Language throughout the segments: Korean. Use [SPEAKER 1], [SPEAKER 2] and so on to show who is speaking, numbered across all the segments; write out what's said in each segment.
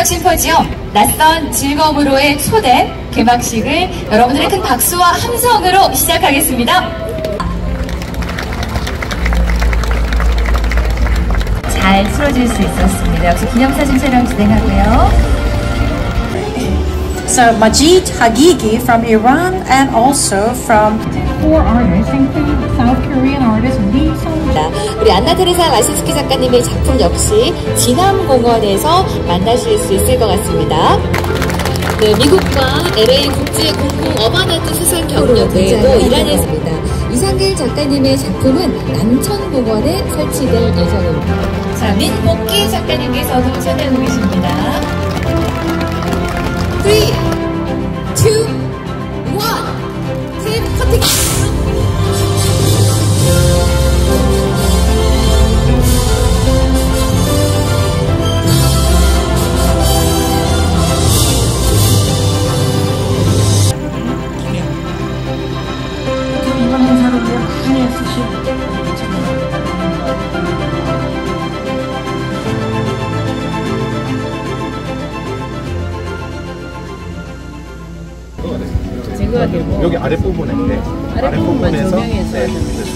[SPEAKER 1] 심포지엄 낯선 즐거움으로의 초대 개막식을 여러분들의 큰 박수와 함성으로 시작하겠습니다. 잘 틀어질 수 있었습니다. 역시 기념사진 촬영 진행하고요.
[SPEAKER 2] So Majid Hagigi from Iran and also from
[SPEAKER 3] four artists, including South Korean artist Lee Sung-jae.
[SPEAKER 1] 우리 안나 테레사 라신스키 작가님의 작품 역시 진암공원에서 만나실 수 있을 것 같습니다. 네, 미국과 LA 국제 공공 어반아트 수상 경력을 이란에서입니다. 이상길 작가님의 작품은 남천공원에 설치될 예정입니다. 자, 민복기 작가님께서도 참여하고 계십니다. 3, 2, 1, 테이프 커팅!
[SPEAKER 3] 이번 행사를 위해 많이 애쓰신 제거가 되고
[SPEAKER 4] 여기 아랫부분에
[SPEAKER 3] 아랫부분에서 조명해서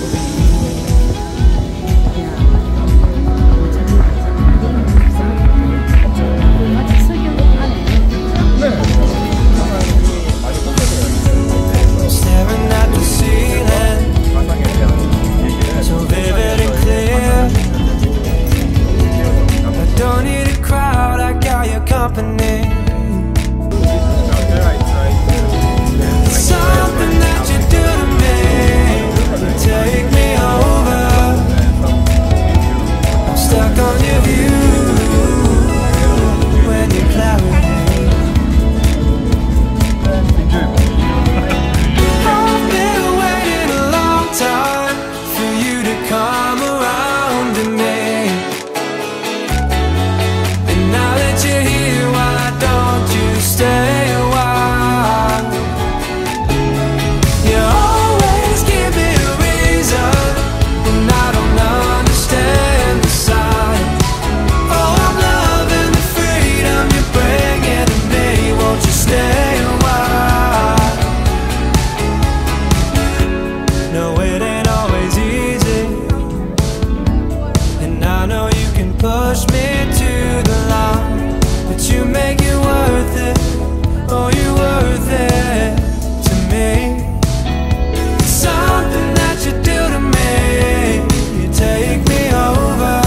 [SPEAKER 5] push me to the line, but you make it worth it. Oh, you're worth it to me. Something that you do to me, you take me over.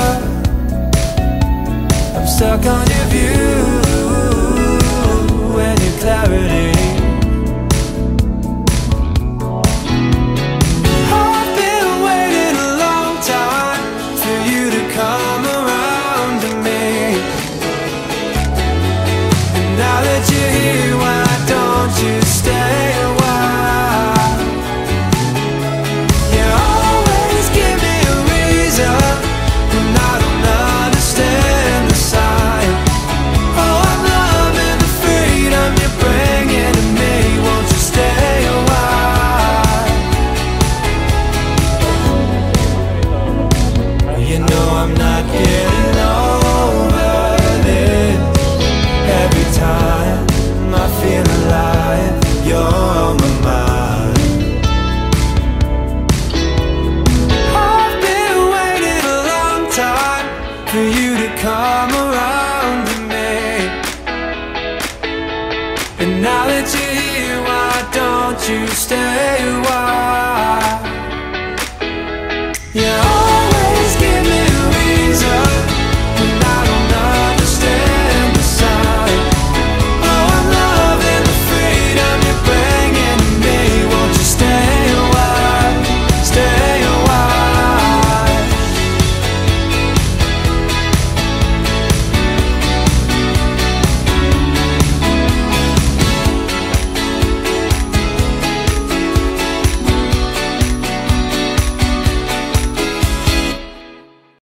[SPEAKER 5] I'm stuck on your view and your clarity. I'm not getting over this. Every time I feel alive, you're on my mind. I've been waiting a long time for you to come around to me. And now that you're here, why don't you stay a while?